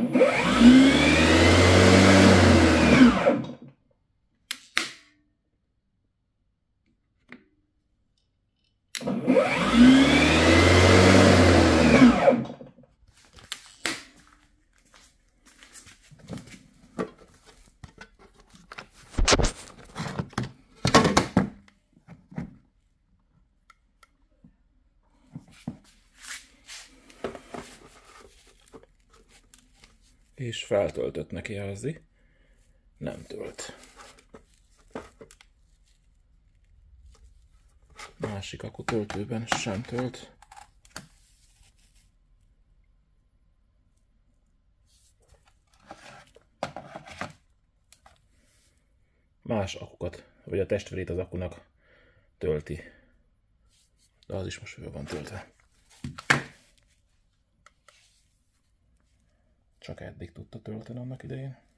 És feltöltöttnek jelzi. Nem tölt. Másik akkutöltőben sem tölt. Más akukat, vagy a testvérét az akunak tölti. De az is most föl van töltve. Csak eddig tudta tölteni annak idején.